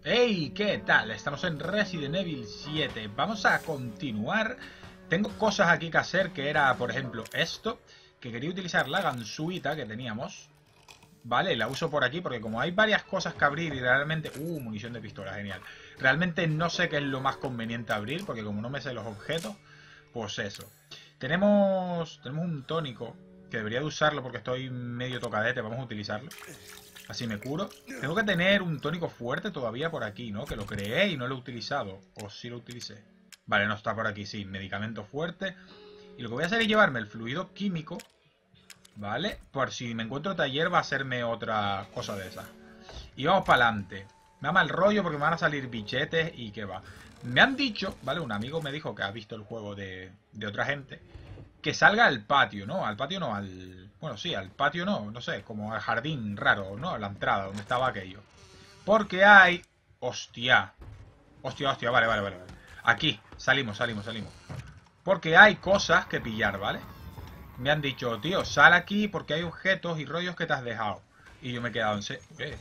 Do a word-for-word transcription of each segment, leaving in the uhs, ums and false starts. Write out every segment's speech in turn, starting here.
Hey, ¿qué tal? Estamos en Resident Evil siete. Vamos a continuar. Tengo cosas aquí que hacer, que era, por ejemplo, esto. Que quería utilizar la ganzúita que teníamos. Vale, la uso por aquí porque como hay varias cosas que abrir y realmente... Uh, munición de pistola, genial. Realmente no sé qué es lo más conveniente abrir porque como no me sé los objetos, pues eso. Tenemos, tenemos un tónico que debería de usarlo porque estoy medio tocadete. Vamos a utilizarlo. Así me curo. Tengo que tener un tónico fuerte todavía por aquí, ¿no? Que lo creé y no lo he utilizado. O sí lo utilicé. Vale, no está por aquí, sí. Medicamento fuerte. Y lo que voy a hacer es llevarme el fluido químico. ¿Vale? Por si me encuentro taller va a hacerme otra cosa de esa. Y vamos para adelante. Me da mal rollo porque me van a salir bichetes y qué va. Me han dicho, ¿vale? Un amigo me dijo que ha visto el juego de, de otra gente. Que salga al patio, ¿no? Al patio no, al... Bueno, sí, al patio no, no sé, como al jardín raro, ¿no? A la entrada, donde estaba aquello. Porque hay... Hostia. Hostia, hostia, vale, vale, vale. Aquí, salimos, salimos, salimos. Porque hay cosas que pillar, ¿vale? Me han dicho, tío, sal aquí porque hay objetos y rollos que te has dejado. Y yo me he quedado en... Se... Eh.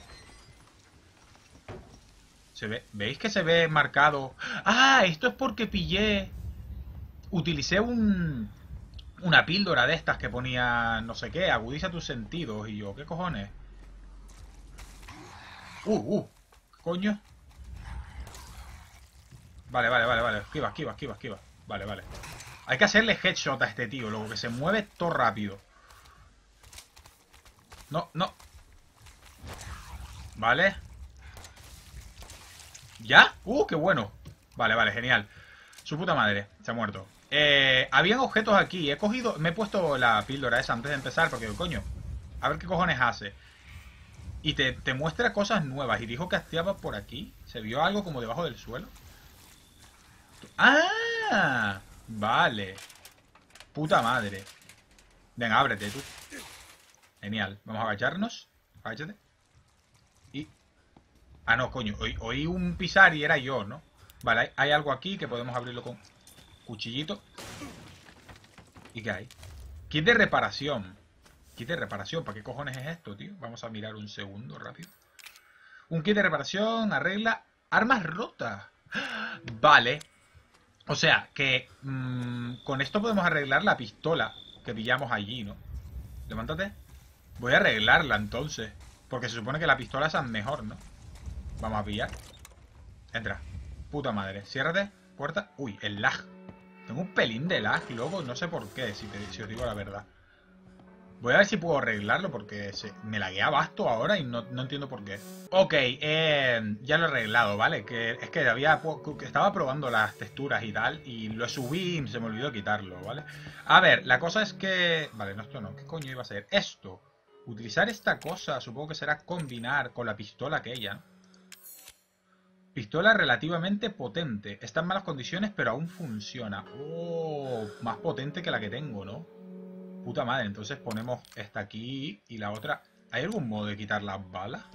¿Se ve? ¿Veis que se ve marcado? ¡Ah! Esto es porque pillé... Utilicé un... Una píldora de estas que ponía no sé qué, agudiza tus sentidos. Y yo, ¿qué cojones? Uh, uh, ¿qué coño? Vale, vale, vale, vale. Esquiva, esquiva, esquiva, esquiva. Vale, vale. Hay que hacerle headshot a este tío, luego que se mueve todo rápido. No, no. Vale. ¿Ya? Uh, qué bueno. Vale, vale, genial. Su puta madre, se ha muerto. Eh, habían objetos aquí. He cogido, me he puesto la píldora esa antes de empezar porque, coño, a ver qué cojones hace. Y te, te muestra cosas nuevas. Y dijo que activaba por aquí. ¿Se vio algo como debajo del suelo? ¡Ah! Vale. Puta madre. Venga, ábrete tú. Genial. Vamos a agacharnos. Agáchate. Y... Ah, no, coño. Oí, oí un pisar y era yo, ¿no? Vale, hay, hay algo aquí que podemos abrirlo con cuchillito. ¿Y qué hay? Kit de reparación. Kit de reparación. ¿Para qué cojones es esto, tío? Vamos a mirar un segundo rápido. Un kit de reparación. Arregla armas rotas. Vale. O sea, que mmm, con esto podemos arreglar la pistola que pillamos allí, ¿no? Levántate. Voy a arreglarla entonces. Porque se supone que la pistola es mejor, ¿no? Vamos a pillar. Entra. Puta madre. Ciérrate. Puerta. Uy, el lag. Tengo un pelín de lag, loco. No sé por qué, si, te, si os digo la verdad. Voy a ver si puedo arreglarlo porque se, me laguea basto ahora y no, no entiendo por qué. Ok, eh, ya lo he arreglado, ¿vale? Que es que había que estaba probando las texturas y tal y lo subí y se me olvidó quitarlo, ¿vale? A ver, la cosa es que... Vale, no, esto no. ¿Qué coño iba a ser? Esto. Utilizar esta cosa, supongo que será combinar con la pistola aquella, ¿no? Pistola relativamente potente. Está en malas condiciones, pero aún funciona. Oh, más potente que la que tengo, ¿no? Puta madre, entonces ponemos esta aquí y la otra. ¿Hay algún modo de quitar las balas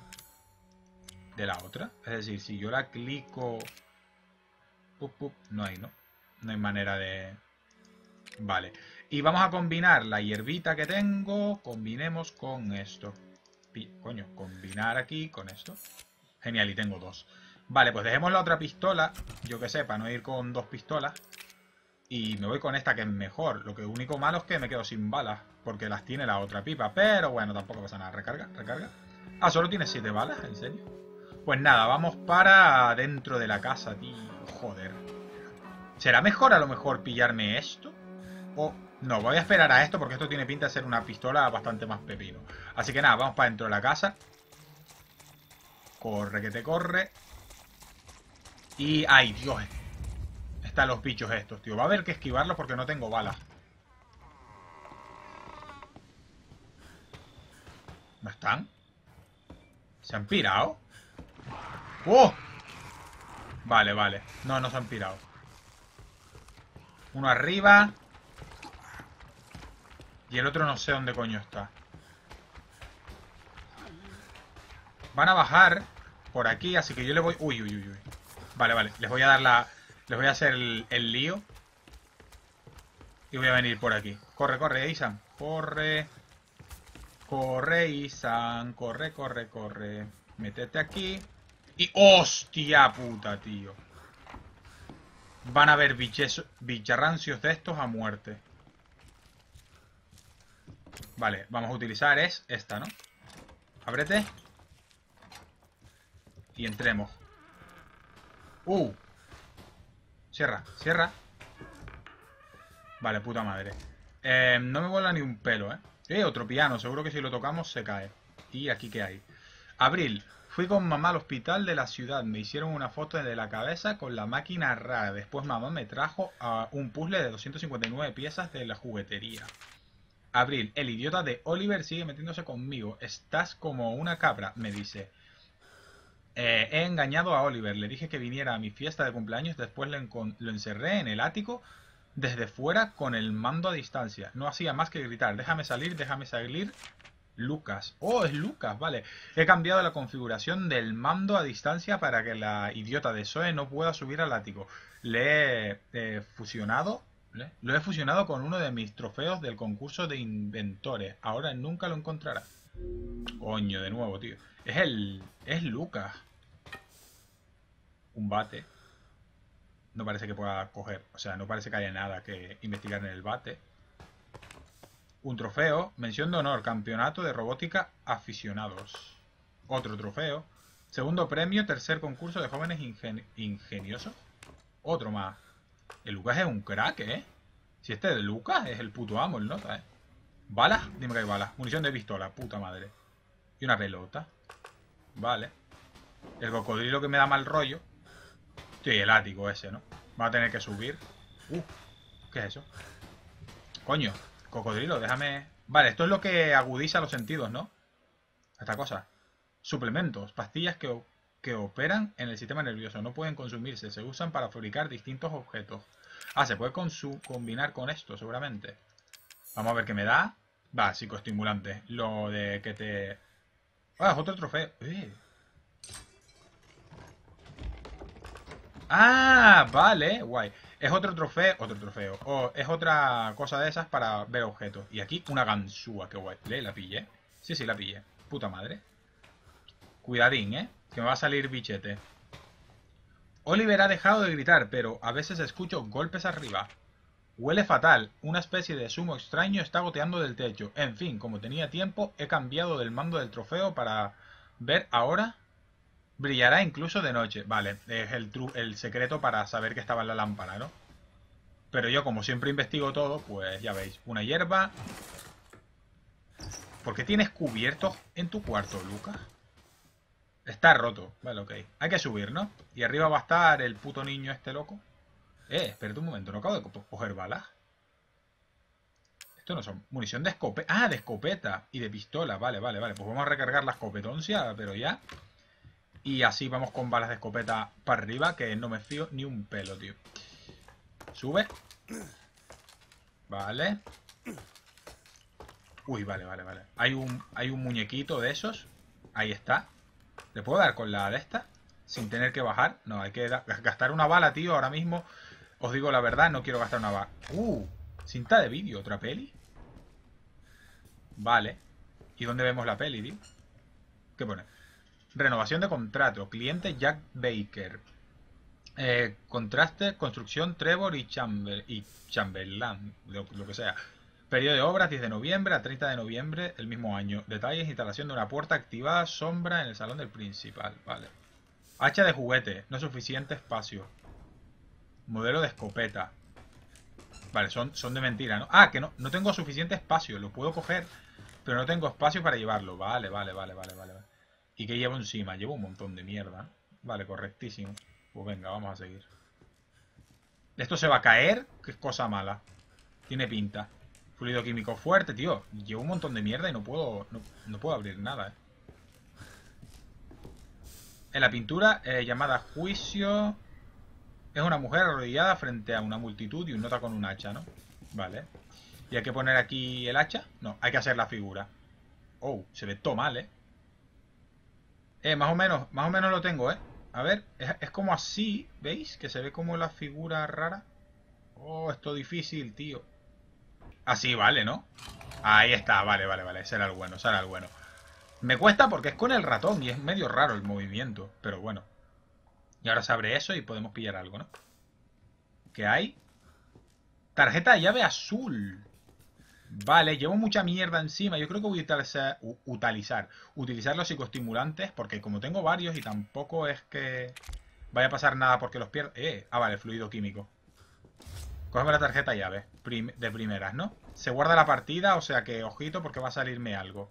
de la otra? Es decir, si yo la clico... Pup, pup, no hay, ¿no? No hay manera de... Vale. Y vamos a combinar la hierbita que tengo. Combinemos con esto. Pi... Coño, combinar aquí con esto. Genial, y tengo dos. Vale, pues dejemos la otra pistola. Yo que sé, para no ir con dos pistolas. Y me voy con esta que es mejor. Lo que único malo es que me quedo sin balas. Porque las tiene la otra pipa. Pero bueno, tampoco pasa nada. Recarga, recarga. Ah, solo tiene siete balas, ¿en serio? Pues nada, vamos para dentro de la casa, tío. Joder. ¿Será mejor a lo mejor pillarme esto? O... No, voy a esperar a esto porque esto tiene pinta de ser una pistola bastante más pepino. Así que nada, vamos para dentro de la casa. Corre que te corre. Y... ¡Ay, Dios! Están los bichos estos, tío. Va a haber que esquivarlos porque no tengo balas. ¿No están? ¿Se han pirado? ¡Oh! Vale, vale. No, no se han pirado. Uno arriba. Y el otro no sé dónde coño está. Van a bajar por aquí, así que yo le voy... Uy, uy, uy, uy. Vale, vale. Les voy a dar la... Les voy a hacer el, el lío. Y voy a venir por aquí. Corre, corre, Isan. Corre. Corre, Isan. Corre, corre, corre. Métete aquí. Y... ¡hostia puta, tío! Van a haber biches, bicharrancios de estos a muerte. Vale, vamos a utilizar es esta, ¿no? Ábrete. Y entremos. ¡Uh! Cierra, cierra. Vale, puta madre. Eh, no me vuela ni un pelo, ¿eh? Eh, otro piano. Seguro que si lo tocamos se cae. ¿Y aquí qué hay? Abril. Fui con mamá al hospital de la ciudad. Me hicieron una foto de la cabeza con la máquina rara. Después mamá me trajo a un puzzle de doscientas cincuenta y nueve piezas de la juguetería. Abril. El idiota de Oliver sigue metiéndose conmigo. Estás como una cabra, me dice. Eh, he engañado a Oliver. Le dije que viniera a mi fiesta de cumpleaños. Después lo, lo encerré en el ático desde fuera con el mando a distancia. No hacía más que gritar. Déjame salir, déjame salir. Lucas. Oh, es Lucas, vale. He cambiado la configuración del mando a distancia para que la idiota de Zoe no pueda subir al ático. Le he eh, fusionado. ¿le? Lo he fusionado con uno de mis trofeos del concurso de inventores. Ahora nunca lo encontrará. Coño, de nuevo, tío. Es el... es Lucas. Un bate. No parece que pueda coger. O sea, no parece que haya nada que investigar en el bate. Un trofeo, mención de honor, campeonato de robótica aficionados. Otro trofeo. Segundo premio, tercer concurso de jóvenes ingen ingeniosos. Otro más. El Lucas es un crack, ¿eh? Si este de Lucas es el puto amo, el nota, ¿eh? ¿Balas? Dime que hay balas. Munición de pistola, puta madre. Y una pelota. Vale. El cocodrilo que me da mal rollo. Sí, el ático ese, ¿no? Va a tener que subir. Uh, ¿qué es eso? Coño. Cocodrilo, déjame... Vale, esto es lo que agudiza los sentidos, ¿no? Esta cosa. Suplementos, pastillas que, que operan en el sistema nervioso. No pueden consumirse, se usan para fabricar distintos objetos. Ah, se puede combinar con esto, seguramente. Vamos a ver qué me da. Va, psicoestimulante. Lo de que te... Ah, es otro trofeo. Eh. Ah, vale, guay. Es otro trofeo, otro trofeo. O es otra cosa de esas para ver objetos. Y aquí una ganzúa, qué guay. ¿Le la pillé? Sí, sí, la pillé. Puta madre. Cuidadín, ¿eh? Que me va a salir bichete. Oliver ha dejado de gritar, pero a veces escucho golpes arriba. Huele fatal. Una especie de zumo extraño está goteando del techo. En fin, como tenía tiempo, he cambiado del mando del trofeo para ver ahora... Brillará incluso de noche. Vale, es el, el secreto para saber que estaba en la lámpara, ¿no? Pero yo, como siempre investigo todo, pues ya veis. Una hierba. ¿Por qué tienes cubiertos en tu cuarto, Lucas? Está roto. Vale, ok. Hay que subir, ¿no? Y arriba va a estar el puto niño este loco. Eh, espérate un momento. No acabo de co coger balas. Esto no son... Munición de escopeta. Ah, de escopeta. Y de pistola. Vale, vale, vale. Pues vamos a recargar la escopetoncia, pero ya... Y así vamos con balas de escopeta para arriba, que no me fío ni un pelo, tío. Sube. Vale. Uy, vale, vale, vale. Hay un, hay un muñequito de esos. Ahí está. ¿Le puedo dar con la de esta? Sin tener que bajar. No, hay que gastar una bala, tío. Ahora mismo, os digo la verdad, no quiero gastar una bala. Uh, cinta de vídeo, ¿otra peli? Vale. ¿Y dónde vemos la peli, tío? ¿Qué pone? Renovación de contrato. Cliente Jack Baker. Eh, contraste, construcción Trevor y, Chamber, y Chamberlain. Lo, lo que sea. Periodo de obras diez de noviembre a treinta de noviembre del mismo año. Detalles, instalación de una puerta activada, sombra en el salón del principal. Vale. Hacha de juguete. No suficiente espacio. Modelo de escopeta. Vale, son, son de mentira, ¿no? Ah, que no, no tengo suficiente espacio. Lo puedo coger, pero no tengo espacio para llevarlo. Vale, vale, vale, vale, vale. vale. ¿Y qué llevo encima? Llevo un montón de mierda. Vale, correctísimo. Pues venga, vamos a seguir. Esto se va a caer, que es cosa mala. Tiene pinta. Fluido químico fuerte, tío. Llevo un montón de mierda y no puedo no, no puedo abrir nada, eh. En la pintura, eh, llamada Juicio, es una mujer arrodillada frente a una multitud y un nota con un hacha, ¿no? Vale. ¿Y hay que poner aquí el hacha? No, hay que hacer la figura. Oh, se ve todo mal, eh. Eh, más o menos, más o menos lo tengo, ¿eh? A ver, es, es como así, ¿veis? Que se ve como la figura rara. Oh, esto difícil, tío. Así, vale, ¿no? Ahí está, vale, vale, vale. Será el bueno, será el bueno. Me cuesta porque es con el ratón y es medio raro el movimiento. Pero bueno, Y ahora se abre eso y podemos pillar algo, ¿no? ¿Qué hay? Tarjeta de llave azul. Vale, llevo mucha mierda encima. Yo creo que voy a utilizar, utilizar, utilizar los psicoestimulantes porque como tengo varios y tampoco es que vaya a pasar nada porque los pierdo. Eh, ah, vale, fluido químico. Cógeme la tarjeta llave prim de primeras, ¿no? Se guarda la partida, o sea que ojito porque va a salirme algo.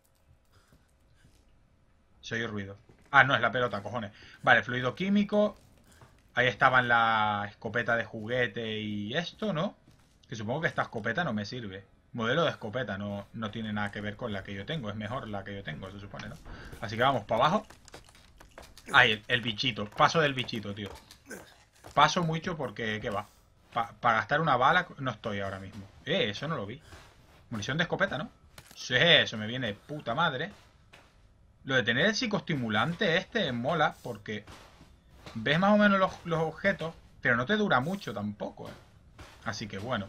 Se oye ruido. Ah, no, es la pelota, cojones. Vale, fluido químico. Ahí estaban la escopeta de juguete y esto, ¿no? Que supongo que esta escopeta no me sirve. Modelo de escopeta, no, no tiene nada que ver con la que yo tengo. Es mejor la que yo tengo, se supone, ¿no? Así que vamos para abajo. Ahí, el, el bichito. Paso del bichito, tío. Paso mucho porque, ¿qué va? Para pa gastar una bala no estoy ahora mismo. Eh, eso no lo vi. Munición de escopeta, ¿no? Sí, eso me viene de puta madre. Lo de tener el psicoestimulante este mola porque ves más o menos los, los objetos, pero no te dura mucho tampoco, ¿eh? Así que bueno.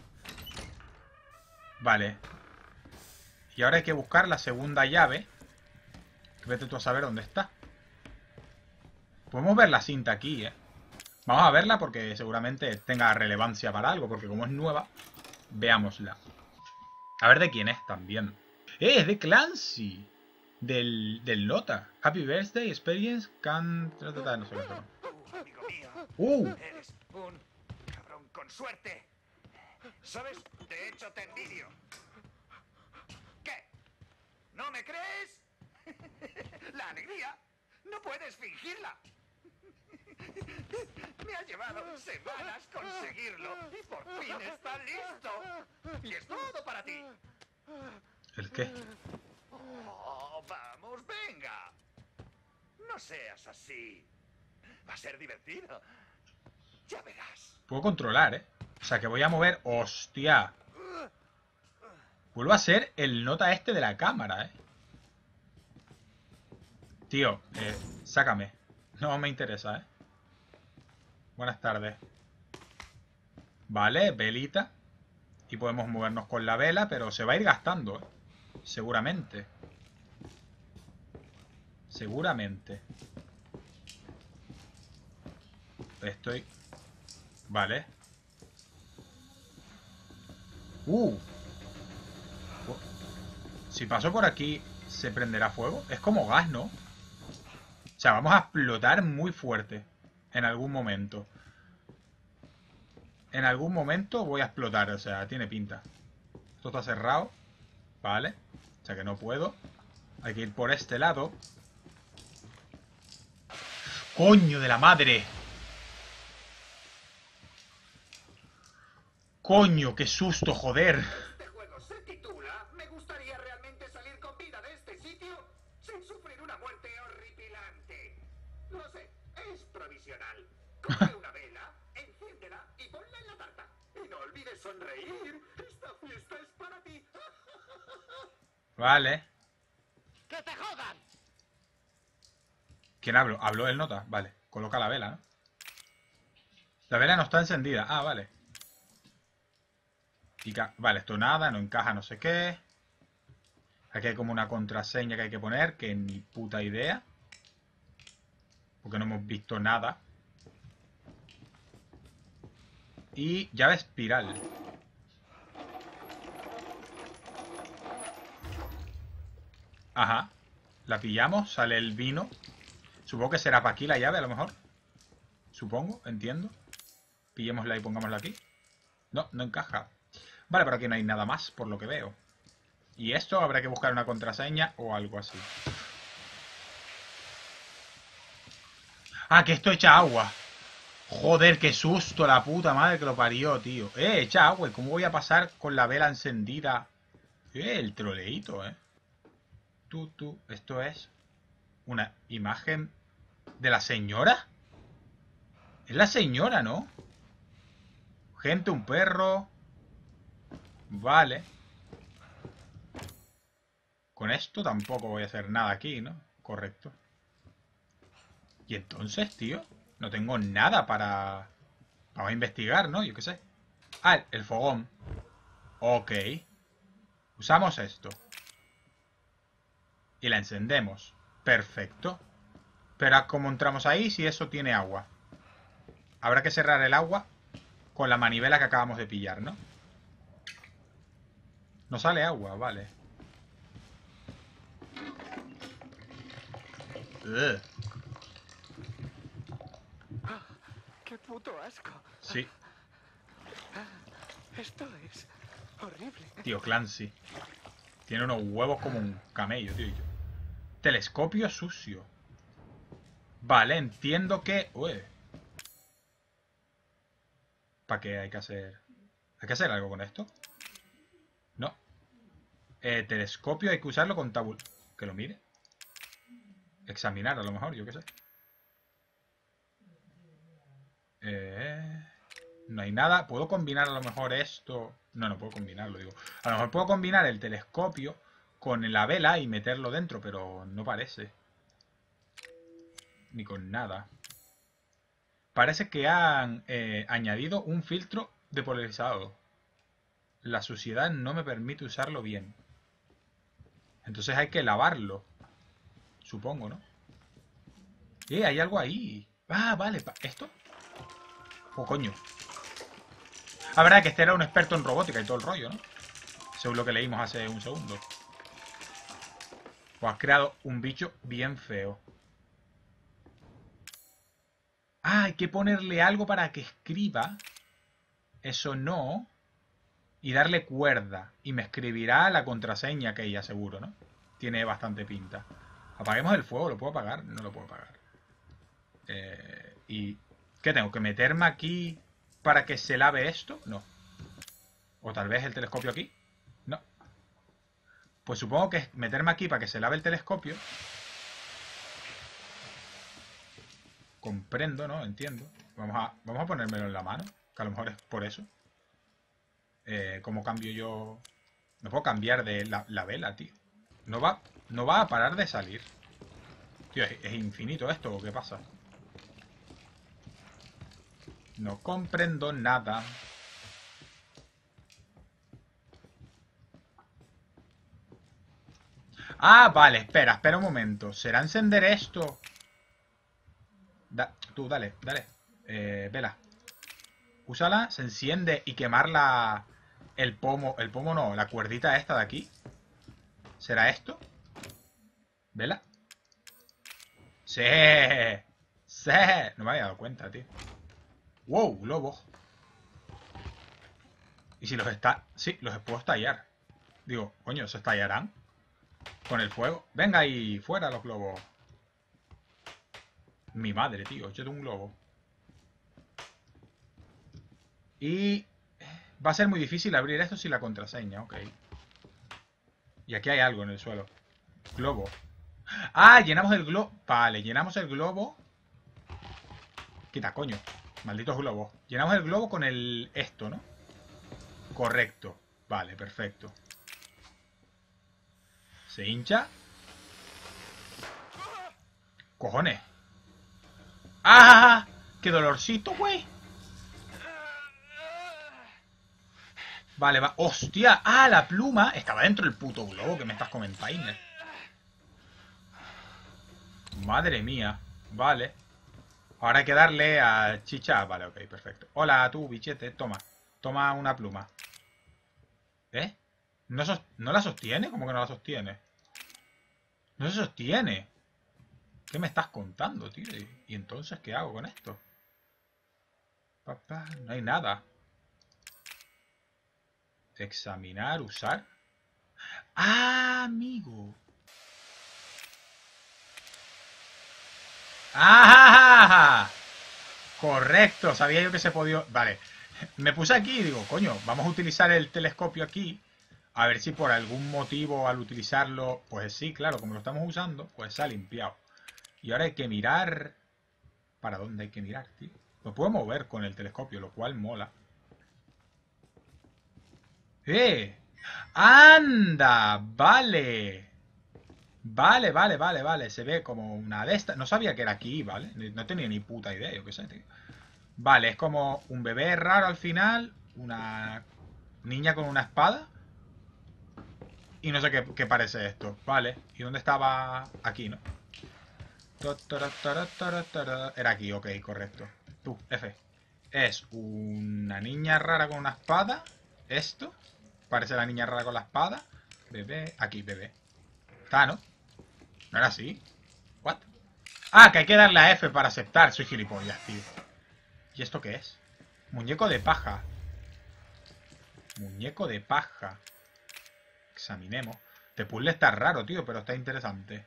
Vale. Y ahora hay que buscar la segunda llave. Vete tú a saber dónde está. Podemos ver la cinta aquí, ¿eh? Vamos a verla porque seguramente tenga relevancia para algo, porque como es nueva, veámosla. A ver de quién es también. ¡Eh! Es de Clancy. Del, del Nota. Happy Birthday, Experience, can... No sé qué. Amigo mío, ¡Uh! eres un cabrón con suerte. ¿Sabes? De hecho, te envidio. ¿Qué? ¿No me crees? La alegría. No puedes fingirla. Me ha llevado semanas conseguirlo y por fin está listo. Y es todo para ti. ¿El qué? Oh, vamos, venga. No seas así. Va a ser divertido. Ya verás. Puedo controlar, ¿eh? O sea, que voy a mover... ¡Hostia! Vuelvo a ser el Nota este de la cámara, ¿eh? Tío, eh, sácame. No me interesa, ¿eh? Buenas tardes. Vale, velita. Y podemos movernos con la vela, pero se va a ir gastando, ¿eh? Seguramente. Seguramente. Estoy... Vale. Uh. Si paso por aquí, ¿se prenderá fuego? Es como gas, ¿no? O sea, vamos a explotar muy fuerte. En algún momento. En algún momento voy a explotar. O sea, tiene pinta. Esto está cerrado. Vale. O sea que no puedo. Hay que ir por este lado. ¡Coño de la madre! ¡Coño, qué susto, joder! Este juego se titula Me gustaría realmente salir con vida de este sitio sin sufrir una muerte horripilante. Lo sé, es provisional. Coge una vela, enciéndela y ponla en la tarta. Y no olvides sonreír. Esta fiesta es para ti. Vale. ¡Que te jodan! ¿Quién habló? ¿Habló el Nota? Vale. Coloca la vela, ¿no? La vela no está encendida. Ah, vale. Y vale, esto nada, no encaja no sé qué. Aquí hay como una contraseña que hay que poner, que ni puta idea. Porque no hemos visto nada. Y llave espiral. Ajá. La pillamos, sale el vino. Supongo que será para aquí la llave, a lo mejor. Supongo, entiendo. Pillémosla y pongámosla aquí. No, no encaja. Vale, pero aquí no hay nada más, por lo que veo. Y esto habrá que buscar una contraseña o algo así. Ah, que esto echa agua. Joder, qué susto, la puta madre que lo parió, tío. Eh, echa agua. ¿Y cómo voy a pasar con la vela encendida? Eh, el troleíto, eh. Tú, tú, esto es una imagen de la señora. Es la señora, ¿no? Gente, un perro. Vale. Con esto tampoco voy a hacer nada aquí, ¿no? Correcto. Y entonces, tío, no tengo nada para... Vamos a investigar, ¿no? Yo qué sé. Ah, el fogón. Ok. Usamos esto. Y la encendemos. Perfecto. Pero como entramos ahí, si eso tiene agua. Habrá que cerrar el agua con la manivela que acabamos de pillar, ¿no? No sale agua, vale. Ugh. ¡Qué puto asco! Sí, Esto es horrible. tío, Clancy. Tiene unos huevos como un camello, tío. Telescopio sucio. Vale, entiendo que... Uy. ¿Para qué hay que hacer? ¿Hay que hacer algo con esto? No. Eh, telescopio hay que usarlo con tabul... Que lo mire. Examinar a lo mejor, yo qué sé. Eh... No hay nada. ¿Puedo combinar a lo mejor esto? No, no puedo combinarlo, digo. A lo mejor puedo combinar el telescopio con la vela y meterlo dentro, pero no parece. Ni con nada. Parece que han eh, añadido un filtro depolarizado. La suciedad no me permite usarlo bien. Entonces hay que lavarlo. Supongo, ¿no? Eh, hay algo ahí. Ah, vale. ¿Esto? Oh, coño. La verdad que este era un experto en robótica y todo el rollo, ¿no? Según lo que leímos hace un segundo. Pues has creado un bicho bien feo. Ah, hay que ponerle algo para que escriba. Eso no. Y darle cuerda. Y me escribirá la contraseña que ella, seguro, ¿no? Tiene bastante pinta. Apaguemos el fuego. ¿Lo puedo apagar? No lo puedo apagar. Eh, ¿Y qué tengo? ¿Que meterme aquí para que se lave esto? No. O tal vez el telescopio aquí. No. Pues supongo que es meterme aquí para que se lave el telescopio. Comprendo, ¿no? Entiendo. Vamos a, vamos a ponérmelo en la mano. Que a lo mejor es por eso. Eh, ¿Cómo cambio yo? No puedo cambiar de la, la vela, tío. No va, no va a parar de salir. Tío, ¿es, es infinito esto o qué pasa? No comprendo nada. Ah, vale, espera, espera un momento. ¿Será encender esto? Da, tú, dale, dale. Eh, vela. Úsala, se enciende y quemarla. El pomo, el pomo no, la cuerdita esta de aquí. ¿Será esto? ¿Vela? ¡Sí! ¡Sí! No me había dado cuenta, tío. ¡Wow! Globos. ¿Y si los está...? Sí, los puedo estallar. Digo, coño, ¿se estallarán? Con el fuego. Venga ahí, fuera los globos. Mi madre, tío, échate un globo. Y... va a ser muy difícil abrir esto sin la contraseña, ok. Y aquí hay algo en el suelo. Globo. Ah, llenamos el globo. Vale, llenamos el globo. Quita, coño. Malditos globos. Llenamos el globo con el... esto, ¿no? Correcto. Vale, perfecto. Se hincha. Cojones. ¡Ah! ¡Qué dolorcito, güey! Vale, va. ¡Hostia! ¡Ah, la pluma! Estaba dentro del puto globo que me estás comentando. Madre mía. Vale. Ahora hay que darle a chicha. Vale, ok, perfecto. Hola, tú, bichete. Toma. Toma una pluma. ¿Eh? ¿No, sos ¿No la sostiene? ¿Cómo que no la sostiene? No se sostiene. ¿Qué me estás contando, tío? ¿Y, y entonces qué hago con esto? Papá, no hay nada. Examinar, usar. ¡Ah, amigo! ¡Ah! Correcto, sabía yo que se podía... Vale, me puse aquí y digo, coño, vamos a utilizar el telescopio aquí. A ver si por algún motivo al utilizarlo... Pues sí, claro, como lo estamos usando, pues se ha limpiado. Y ahora hay que mirar... ¿Para dónde hay que mirar, tío? Me puedo mover con el telescopio, lo cual mola. ¡Eh! ¡Anda! Vale. Vale, vale, vale, vale. Se ve como una de estas. No sabía que era aquí, ¿vale? No tenía ni puta idea, yo qué sé, tío. Vale, es como un bebé raro al final. Una niña con una espada. Y no sé qué, qué parece esto. Vale. ¿Y dónde estaba? Aquí, ¿no? Era aquí, ok, correcto. Tú, F. Es una niña rara con una espada. Esto. Parece la niña rara con la espada. Bebé. Aquí, bebé. Está, ¿no? ¿No era así? ¿What? Ah, que hay que darle a F para aceptar. Soy gilipollas, tío. ¿Y esto qué es? Muñeco de paja. Muñeco de paja. Examinemos. Este puzzle está raro, tío, pero está interesante.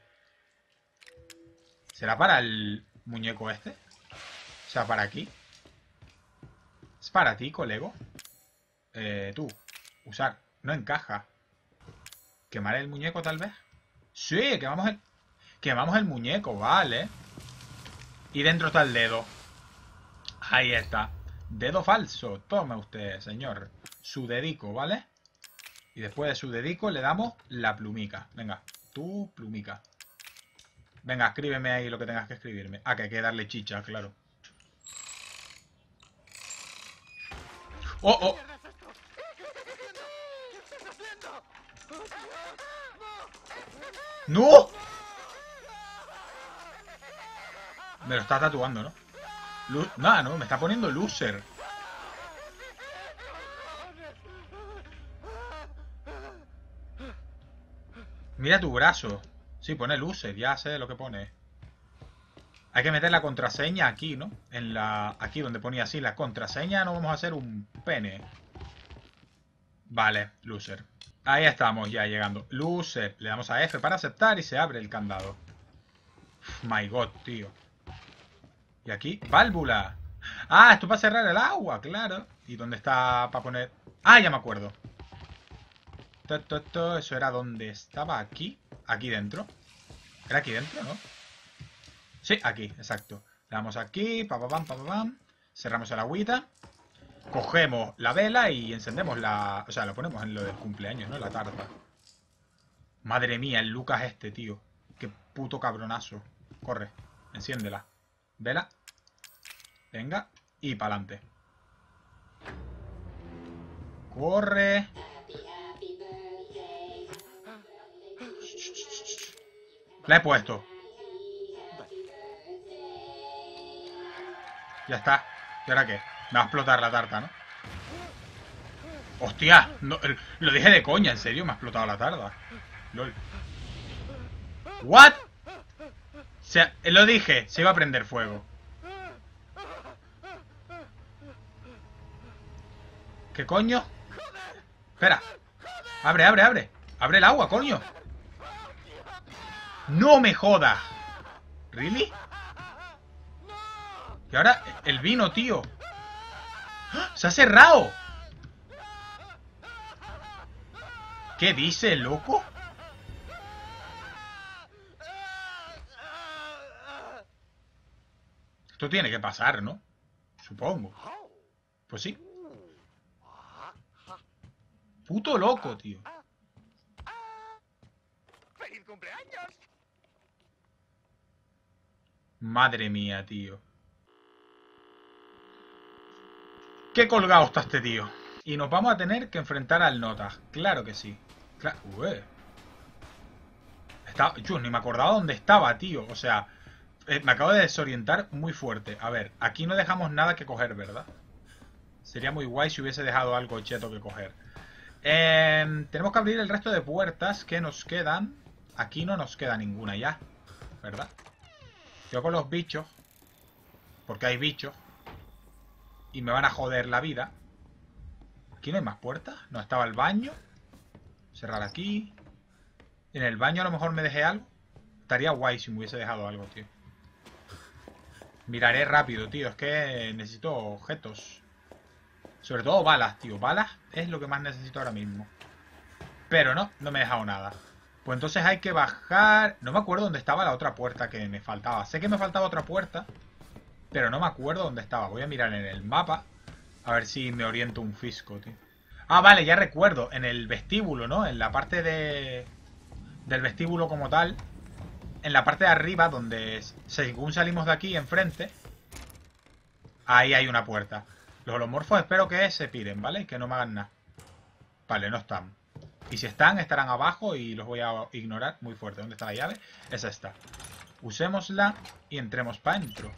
¿Será para el muñeco este? O sea, para aquí. ¿Es para ti, colego? Eh, tú. Usar. No encaja. ¿Quemar el muñeco, tal vez? Sí, quemamos el... Quemamos el muñeco, vale. Y dentro está el dedo. Ahí está. Dedo falso. Tome usted, señor. Su dedico, ¿vale? Y después de su dedico le damos la plumica. Venga, tu plumica. Venga, escríbeme ahí lo que tengas que escribirme. Ah, que hay que darle chicha, claro. ¡Oh, oh! ¡No! Me lo está tatuando, ¿no? Lu Nada, no, me está poniendo loser. Mira tu brazo. Sí, pone loser, ya sé lo que pone. Hay que meter la contraseña aquí, ¿no? En la... Aquí donde ponía así la contraseña no vamos a hacer un pene. Vale, loser. Ahí estamos ya llegando. Loser. Le damos a F para aceptar y se abre el candado. Uf, my god, tío. Y aquí, válvula. Ah, esto para cerrar el agua, claro. ¿Y dónde está para poner...? Ah, ya me acuerdo. Eso era donde estaba aquí. Aquí dentro. ¿Era aquí dentro, no? Sí, aquí, exacto. Le damos aquí, pa, pa, pam, pa, pa, pam. Cerramos el agüita. Cogemos la vela y encendemos la... O sea, lo ponemos en lo del cumpleaños, ¿no? La tarta. Madre mía, el Lucas este, tío. Qué puto cabronazo. Corre, enciéndela. Vela. Venga. Y pa'lante. Corre. La he puesto. Ya está. ¿Y ahora qué? Me va a explotar la tarta, ¿no? ¡Hostia! No, lo dije de coña, en serio, me ha explotado la tarta. LOL. ¿What? O sea, lo dije, se iba a prender fuego. ¿Qué coño? Espera. Abre, abre, abre. Abre el agua, coño. ¡No me jodas! ¿Really? Y ahora el vino, tío. ¡Ah! ¡Se ha cerrado! ¿Qué dice, loco? Esto tiene que pasar, ¿no? Supongo. Pues sí. Puto loco, tío. ¡Feliz cumpleaños! Madre mía, tío. Qué colgado está este tío. Y nos vamos a tener que enfrentar al Nota. Claro que sí. Claro. Ué. Está... Yo ni me acordaba dónde estaba, tío. O sea, eh, me acabo de desorientar muy fuerte. A ver, aquí no dejamos nada que coger, ¿verdad? Sería muy guay si hubiese dejado algo cheto que coger. Eh, tenemos que abrir el resto de puertas que nos quedan. Aquí no nos queda ninguna ya, ¿verdad? Yo con los bichos. Porque hay bichos. Y me van a joder la vida. ¿Aquí no hay más puertas? No, estaba el baño. Cerrar aquí. En el baño a lo mejor me dejé algo. Estaría guay si me hubiese dejado algo, tío. Miraré rápido, tío. Es que necesito objetos. Sobre todo balas, tío. Balas es lo que más necesito ahora mismo. Pero no, no me he dejado nada. Pues entonces hay que bajar... No me acuerdo dónde estaba la otra puerta que me faltaba. Sé que me faltaba otra puerta, pero no me acuerdo dónde estaba. Voy a mirar en el mapa. A ver si me oriento un fisco, tío. Ah, vale, ya recuerdo. En el vestíbulo, ¿no? En la parte de... Del vestíbulo como tal. En la parte de arriba, donde según salimos de aquí, enfrente. Ahí hay una puerta. Los holomorfos espero que se piren, ¿vale? Que no me hagan nada. Vale, no están. Y si están, estarán abajo y los voy a ignorar muy fuerte. ¿Dónde está la llave? Es esta. Usémosla y entremos para adentro.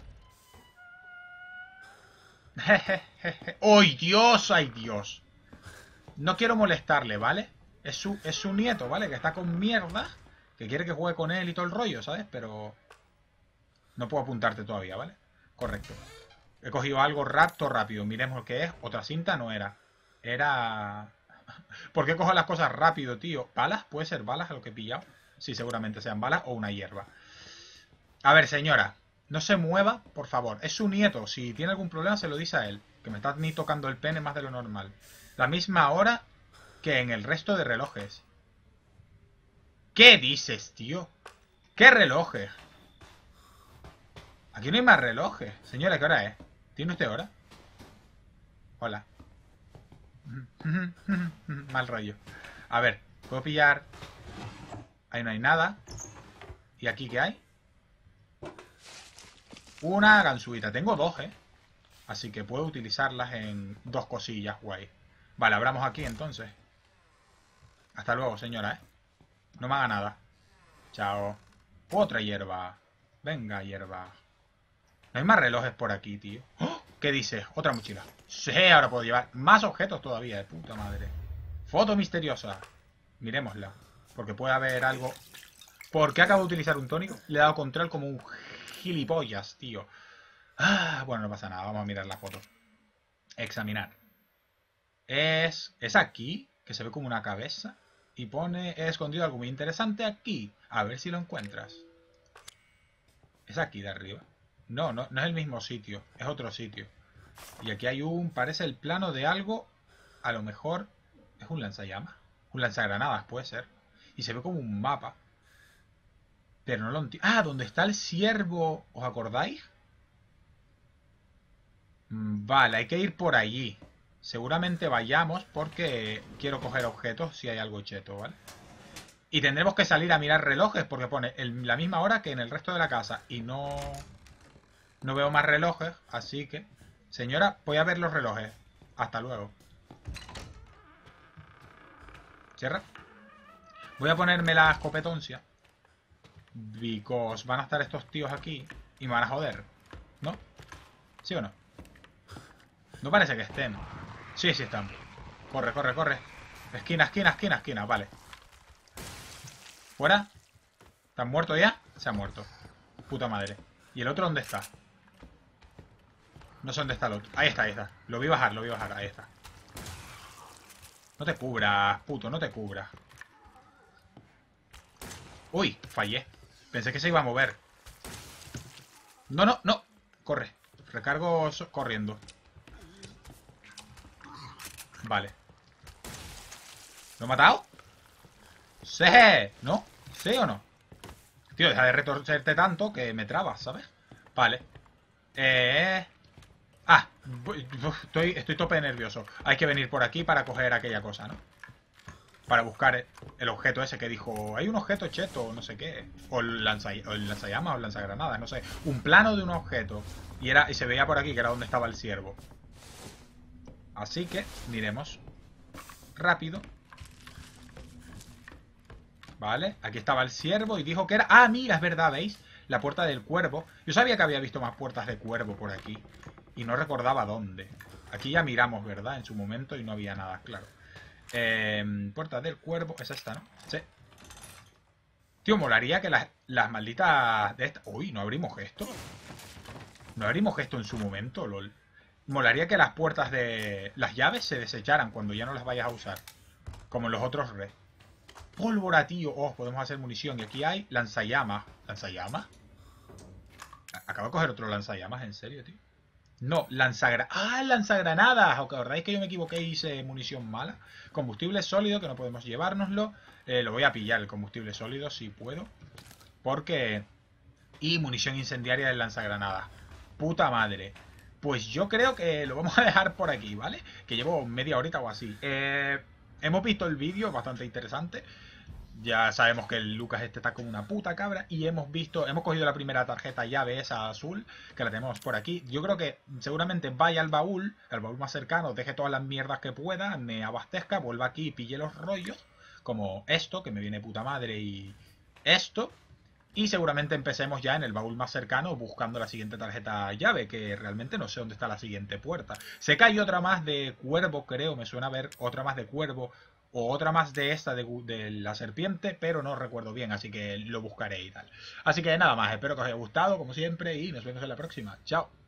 ¡Ay, Dios! ¡Ay, Dios! No quiero molestarle, ¿vale? Es su, es su nieto, ¿vale? Que está con mierda. Que quiere que juegue con él y todo el rollo, ¿sabes? Pero... no puedo apuntarte todavía, ¿vale? Correcto. He cogido algo rapto rápido. Miremos lo que es. Otra cinta no era. Era... ¿Por qué cojo las cosas rápido, tío? ¿Balas? ¿Puede ser balas a lo que he pillado? Sí, seguramente sean balas o una hierba. A ver, señora. No se mueva, por favor. Es su nieto. Si tiene algún problema, se lo dice a él. Que me está ni tocando el pene más de lo normal. La misma hora que en el resto de relojes. ¿Qué dices, tío? ¿Qué relojes? Aquí no hay más relojes. Señora, ¿qué hora es? ¿Tiene usted hora? Hola. Mal rollo. A ver, puedo pillar... Ahí no hay nada. ¿Y aquí qué hay? Una gansuita. Tengo dos, ¿eh? Así que puedo utilizarlas en dos cosillas, guay. Vale, abramos aquí entonces. Hasta luego, señora, ¿eh? No me haga nada. Chao. Otra hierba. Venga, hierba. No hay más relojes por aquí, tío. ¡Oh! ¿Qué dices? Otra mochila. Sí, ahora puedo llevar más objetos todavía, de puta madre. Foto misteriosa. Miremosla. Porque puede haber algo... ¿Por qué acabo de utilizar un tónico? Le he dado control como un gilipollas, tío. Ah, bueno, no pasa nada. Vamos a mirar la foto. Examinar. Es... Es aquí, que se ve como una cabeza. Y pone... He escondido algo muy interesante aquí. A ver si lo encuentras. Es aquí de arriba. No, no, no es el mismo sitio. Es otro sitio. Y aquí hay un... Parece el plano de algo. A lo mejor... ¿Es un lanzallamas? Un lanzagranadas, puede ser. Y se ve como un mapa. Pero no lo entiendo. Ah, ¿dónde está el ciervo? ¿Os acordáis? Vale, hay que ir por allí. Seguramente vayamos porque quiero coger objetos si hay algo cheto, ¿vale? Y tendremos que salir a mirar relojes porque pone el, la misma hora que en el resto de la casa. Y no... No veo más relojes, así que... Señora, voy a ver los relojes. Hasta luego. Cierra. Voy a ponerme la escopetoncia. Because van a estar estos tíos aquí y me van a joder. ¿No? ¿Sí o no? No parece que estén. Sí, sí están. Corre, corre, corre. Esquina, esquina, esquina, esquina. Vale. ¿Fuera? ¿Están muertos ya? Se ha muerto. Puta madre. ¿Y el otro dónde está? No sé dónde está el otro. Ahí está, ahí está. Lo vi bajar, lo vi bajar. Ahí está. No te cubras, puto, no te cubras. Uy, fallé. Pensé que se iba a mover. No, no, no. Corre. Recargo corriendo. Vale. ¿Lo he matado? ¡Sí! ¿No? ¿Sí o no? Tío, deja de retorcerte tanto que me trabas, ¿sabes? Vale. Eh... Ah, estoy, estoy tope nervioso. Hay que venir por aquí para coger aquella cosa, ¿no? Para buscar el objeto ese que dijo... Hay un objeto cheto, no sé qué. O el, lanza, o el lanzallamas o el lanzagranadas, no sé. Un plano de un objeto. Y, era, y se veía por aquí que era donde estaba el ciervo. Así que miremos. Rápido. Vale, aquí estaba el ciervo y dijo que era... Ah, mira, es verdad, ¿veis? La puerta del cuervo. Yo sabía que había visto más puertas de cuervo por aquí. Y no recordaba dónde. Aquí ya miramos, ¿verdad? En su momento y no había nada, claro. Eh, puerta del cuervo. Es esta, ¿no? Sí. Tío, molaría que las, las malditas de esta... Uy, ¿no abrimos esto? ¿No abrimos esto en su momento, lol? Molaría que las puertas de... Las llaves se desecharan cuando ya no las vayas a usar. Como en los otros red. Pólvora, tío. Oh, podemos hacer munición. Y aquí hay lanzallamas. ¿Lanzallamas? Acabo de coger otro lanzallamas, ¿en serio, tío? No, lanzagranadas. ¡Ah, lanzagranadas! ¿Os acordáis que yo me equivoqué y hice munición mala? Combustible sólido, que no podemos llevárnoslo. Eh, lo voy a pillar, el combustible sólido, si puedo. Porque... Y munición incendiaria del lanzagranadas. Puta madre. Pues yo creo que lo vamos a dejar por aquí, ¿vale? Que llevo media horita o así. Eh, hemos visto el vídeo, bastante interesante. Ya sabemos que el Lucas este está como una puta cabra. Y hemos visto, hemos cogido la primera tarjeta llave esa azul, que la tenemos por aquí. Yo creo que seguramente vaya al baúl, al baúl más cercano, deje todas las mierdas que pueda, me abastezca, vuelva aquí y pille los rollos. Como esto, que me viene puta madre, y esto. Y seguramente empecemos ya en el baúl más cercano buscando la siguiente tarjeta llave, que realmente no sé dónde está la siguiente puerta. Sé que hay otra más de cuervo, creo, me suena a ver otra más de cuervo o otra más de esta de, de la serpiente, pero no recuerdo bien, así que lo buscaré y tal. Así que nada más, espero que os haya gustado, como siempre, y nos vemos en la próxima. Chao.